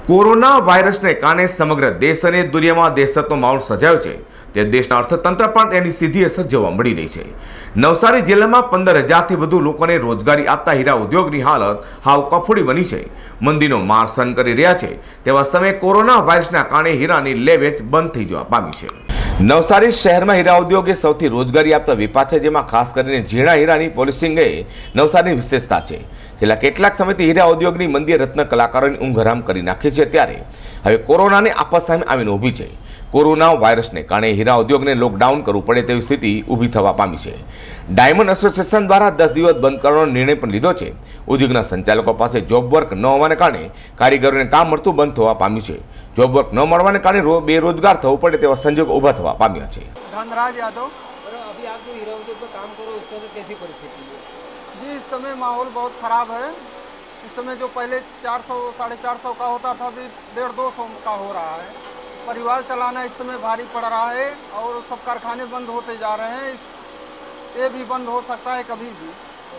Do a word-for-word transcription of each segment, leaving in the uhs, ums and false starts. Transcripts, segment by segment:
Corona વાયરસને કારણે સમગ્ર દેશ અને દુનિયામાં દેશનો માહોલ સર્જાયો છે તે દેશના અર્થતંત્ર પર તેની સીધી અસર જોવા મળી રહી છે। નવસારી જિલ્લામાં પંદર હજારથી વધુ લોકોને રોજગારી આપતા હીરા ઉદ્યોગની હાલત હાવ કફોડી બની છે। મંદીનો માર સહન કરી રહ્યા છે તેવા સમયે કોરોના વાયરસના કારણે હીરાની લેવેચ બંધ થઈ જવા પામી છે। નવસારી શહેરમાં હીરા ઉદ્યોગ એ સૌથી રોજગારી આપતા વિભાગ છે, જેમાં ખાસ કરીને ઝીણા હીરાની પોલિશિંગ એ નવસારીની વિશેષતા છે। છેલ્લા કેટલાક સમયથી હીરા ઉદ્યોગની મંદીએ રત્ન કલાકારોની ઊંઘ હરામ કરી નાખી છે, ત્યારે હવે કોરોનાની આફત સામે આવીને ઊભી છે। કોરોના વાયરસને કારણે હીરા ઉદ્યોગને લોકડાઉન કરવું પડે તેવી સ્થિતિ ઊભી થવા પામી છે। ડાયમંડ એસોસિએશન દ્વારા દસ દિવસ બંધ કરવાનો નિર્ણય પણ લીધો છે। ઉદ્યોગના સંચાલકો પાસે જોબ વર્ક ન હોવાને કારણે કારીગરોને કામ મળતું બંધ થવા પામ્યું છે। જોબ વર્ક ન મળવાને કારણે બેરોજગાર થવું પડે તેવા સંજોગો ઊભા થવા પામ્યા છે। धनराज यादव। अभी आप जो हीरा उद्योग में काम करो, उसके अंदर कैसी परिस्थिति है? जी, इस समय माहौल बहुत ख़राब है। इस समय जो पहले चार सौ साढ़े चार सौ का होता था, अभी डेढ़ दो सौ का हो रहा है। परिवार चलाना इस समय भारी पड़ रहा है और सब कारखाने बंद होते जा रहे हैं। इस ये भी बंद हो सकता है कभी भी।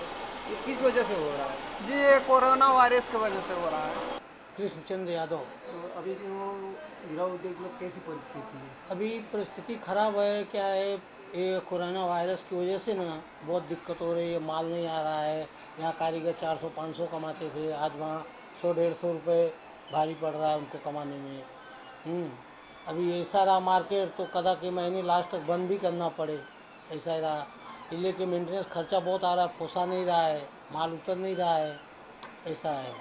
ये किस वजह से हो रहा है? जी, ये कोरोना वायरस की वजह से हो रहा है। कृष्णचंद्र यादव। तो अभी जो हीरा उद्योग में कैसी परिस्थिति है? अभी परिस्थिति खराब है। क्या है, ये कोरोना वायरस की वजह से ना बहुत दिक्कत हो रही है। माल नहीं आ रहा है। यहाँ कारीगर चार सौ पाँच सौ कमाते थे, आज वहाँ सौ डेढ़ सौ रुपये भारी पड़ रहा है उनको कमाने में। हम्म अभी ऐसा रहा मार्केट, तो कदा के महीने लास्ट तक बंद भी करना पड़े, ऐसा ही रहा। इले के मेंटेनेंस खर्चा बहुत आ रहा है, पोसा नहीं रहा है, माल उतर नहीं रहा है, ऐसा है।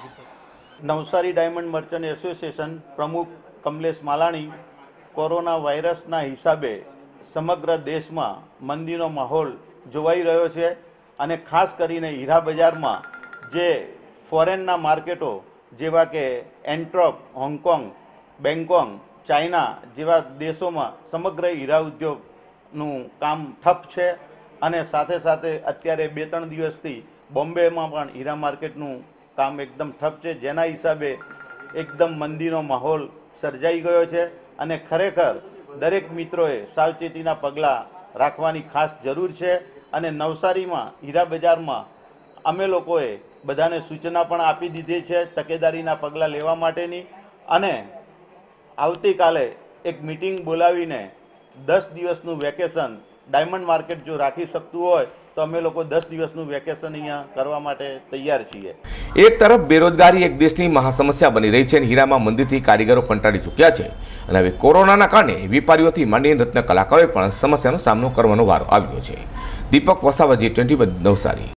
नवसारी डायमंड मर्चेंट एसोसिएशन प्रमुख कमलेश मालाणी कोरोना वायरसना हिसाबे समग्र देश में मंदीनो माहौल जोवाई रह्यो छे अने खास करीने हीरा बजार में जे फॉरेनना मार्केटो जेवा के एंट्रोप, होंगकोंग, बेंगकोंग, चाइना जेवा देशों में समग्र हीरा उद्योगનું કામ ઠપ છે અને સાથે સાથે અત્યારે બે ત્રણ દિવસથી બોમ્બેમાં પણ હીરા માર્કેટનું કામ એકદમ ઠપ છે, જેના હિસાબે એકદમ મંદીનો માહોલ સર્જાઈ ગયો છે અને ખરેખર દરેક મિત્રોએ સાવચેતીના પગલાં રાખવાની ખાસ જરૂર છે। અને નવસારીમાં હીરા બજારમાં અમે લોકોએ બધાને સૂચના પણ આપી દીધી છે તકેદારીના પગલાં લેવા માટેની, અને આવતીકાલે એક મીટિંગ બોલાવીને દસ દિવસનું વેકેશન ડાયમંડ માર્કેટ જો રાખી શકતું હોય તો અમે લોકો દસ દિવસનું વેકેશન અહીંયા કરવા માટે તૈયાર છીએ। એક તરફ બેરોજગારી એક દેશની મહાસમસ્યા બની રહી છે અને હીરામાં મંદીથી કારીગરો કંટાળી ચૂક્યા છે અને હવે કોરોનાના કારણે વેપારીઓથી માંડીને રત્ન કલાકારોએ પણ સમસ્યાનો સામનો કરવાનો વારો આવ્યો છે। Deepak Vasava, G twenty Navsari.